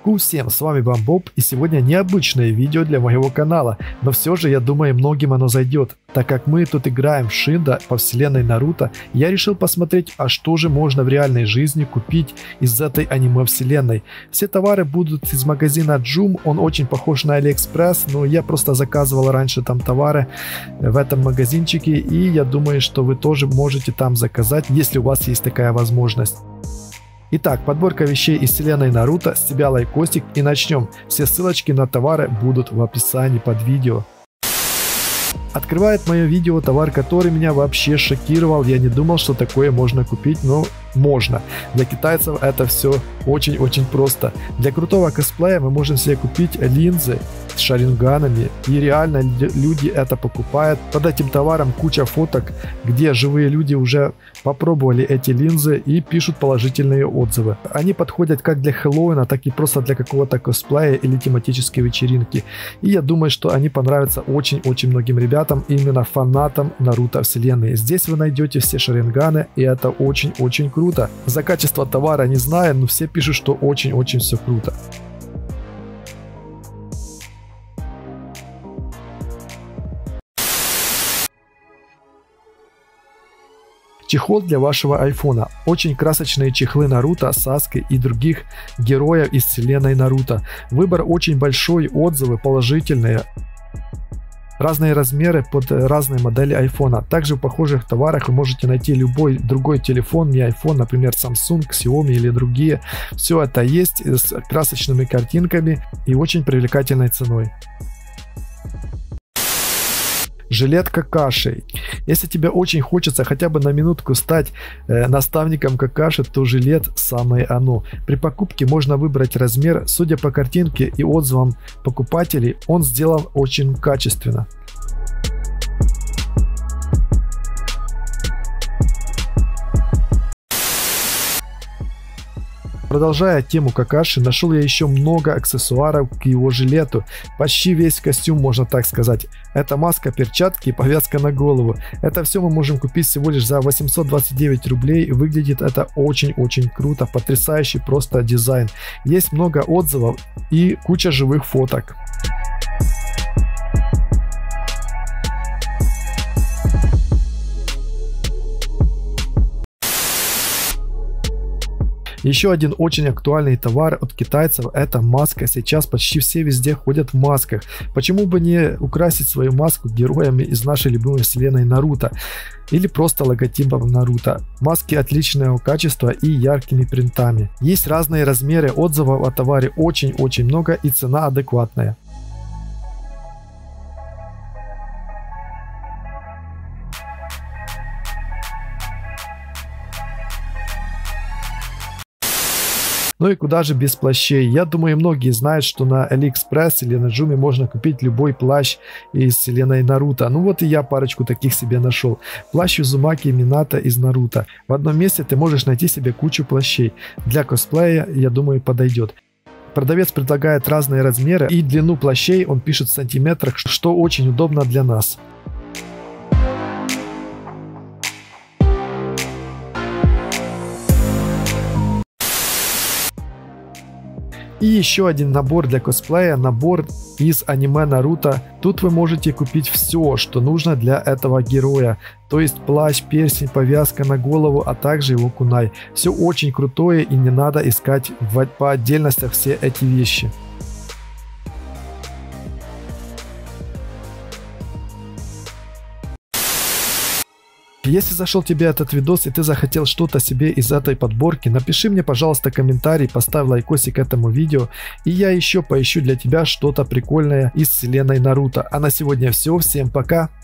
Ку всем, с вами Бамбоб, и сегодня необычное видео для моего канала, но все же я думаю многим оно зайдет. Так как мы тут играем в Шинда по вселенной Наруто, я решил посмотреть, а что же можно в реальной жизни купить из этой аниме вселенной. Все товары будут из магазина Joom, он очень похож на Алиэкспресс, но я просто заказывал раньше там товары в этом магазинчике, и я думаю, что вы тоже можете там заказать, если у вас есть такая возможность. Итак, подборка вещей из вселенной Наруто, с тебя лайкосик и начнем. Все ссылочки на товары будут в описании под видео. Открывает мое видео товар, который меня вообще шокировал. Я не думал, что такое можно купить, но можно. Для китайцев это все очень-очень просто. Для крутого косплея мы можем себе купить линзы с шаринганами, и реально люди это покупают. Под этим товаром куча фоток, где живые люди уже попробовали эти линзы и пишут положительные отзывы. Они подходят как для Хэллоуина, так и просто для какого-то косплея или тематической вечеринки. И я думаю, что они понравятся очень-очень многим ребятам, именно фанатам Наруто вселенной. Здесь вы найдете все шаринганы, и это очень-очень круто. За качество товара не знаю, но все пишут, что очень-очень все круто. Чехол для вашего айфона. Очень красочные чехлы Наруто, Саски и других героев из вселенной Наруто. Выбор очень большой, отзывы положительные. Разные размеры под разные модели айфона. Также в похожих товарах вы можете найти любой другой телефон, не iPhone, например Samsung, Xiaomi или другие. Все это есть с красочными картинками и очень привлекательной ценой. Жилет Какаши. Если тебе очень хочется хотя бы на минутку стать наставником Какаши, то жилет самое оно. При покупке можно выбрать размер. Судя по картинке и отзывам покупателей, он сделан очень качественно. Продолжая тему Какаши, нашел я еще много аксессуаров к его жилету. Почти весь костюм, можно так сказать. Это маска, перчатки и повязка на голову. Это все мы можем купить всего лишь за 829 рублей. Выглядит это очень-очень круто. Потрясающий просто дизайн. Есть много отзывов и куча живых фоток. Еще один очень актуальный товар от китайцев — это маска. Сейчас почти все везде ходят в масках. Почему бы не украсить свою маску героями из нашей любимой вселенной Наруто? Или просто логотипом Наруто. Маски отличного качества и яркими принтами. Есть разные размеры, отзывов о товаре очень-очень много и цена адекватная. Ну и куда же без плащей? Я думаю, многие знают, что на Алиэкспресс или на Joom можно купить любой плащ из вселенной Наруто. Ну вот и я парочку таких себе нашел. Плащ Узумаки Минато из Наруто. В одном месте ты можешь найти себе кучу плащей. Для косплея, я думаю, подойдет. Продавец предлагает разные размеры и длину плащей он пишет в сантиметрах, что очень удобно для нас. И еще один набор для косплея, набор из аниме Наруто. Тут вы можете купить все, что нужно для этого героя. То есть плащ, перстень, повязка на голову, а также его кунай. Все очень крутое и не надо искать по отдельностях все эти вещи. Если зашел тебе этот видос и ты захотел что-то себе из этой подборки, напиши мне, пожалуйста, комментарий, поставь лайкосик этому видео, и я еще поищу для тебя что-то прикольное из вселенной Наруто. А на сегодня все, всем пока!